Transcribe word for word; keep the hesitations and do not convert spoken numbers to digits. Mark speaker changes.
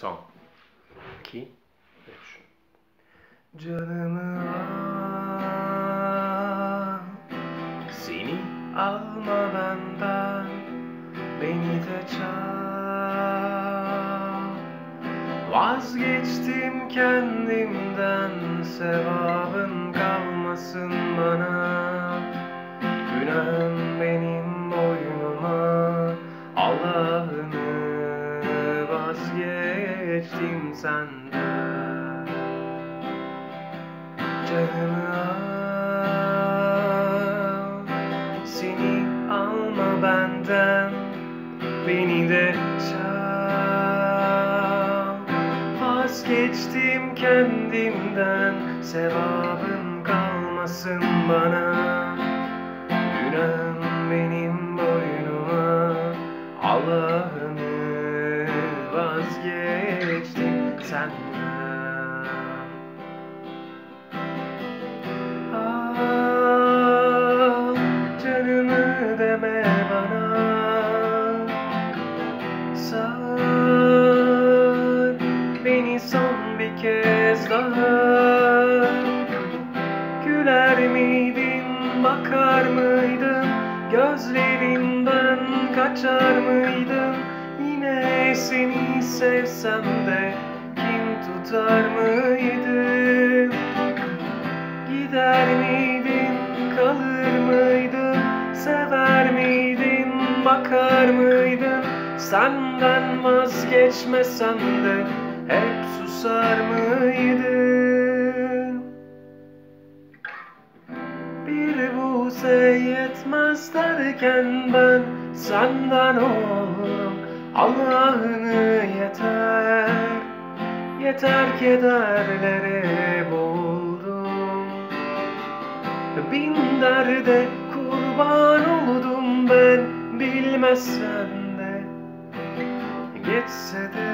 Speaker 1: Son. iki. Üç. Canımı al, seni alma benden, beni de çal. Vazgeçtim kendimden, sevabın kalmasın bana. Günahım benim boynuma, Allah'ını vazgeçtim senden. Canımı al, seni alma benden, beni de çal. Vazgeçtim kendimden, sevabın kalmasın bana. Günahım benim boynuma, Allah'ını vazgeçtim senden. Al canımı deme bana, sar beni son bir kez daha. Güler miydin, bakar mıydın, gözlerinden kaçar mıydın? Yine seni sevsem de kin tutar mıydın? Gider miydin, kalır mıydın, sever miydin, bakar mıydın? Senden vazgeçmesem de hep susar mıydın? Bir buze yetmez derken ben senden oldum. Allah'ını yeter, yeter kederlere boğuldum. Bin derde kurban oldum ben, bilmezsen de geçse de